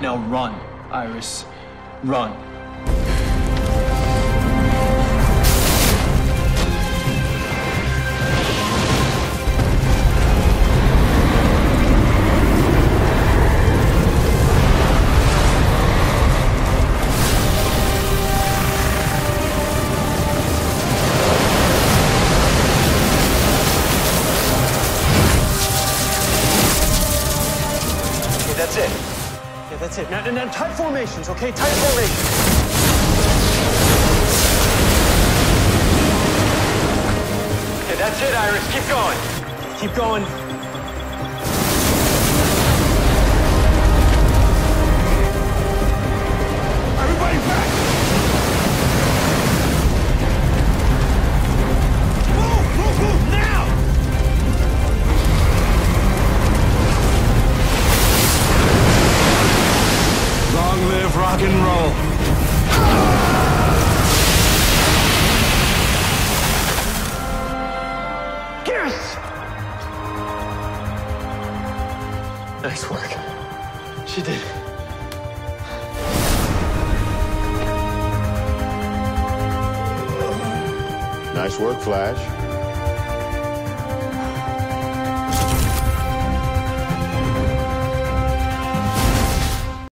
Now run, Iris. Run. That's it. Yeah, that's it. Now, tight formations, okay? Tight formations. Okay, that's it, Iris. Keep going. Keep going. Everybody back! Move, now! Long live rock and roll. Yes! Nice work. She did. Nice work, Flash.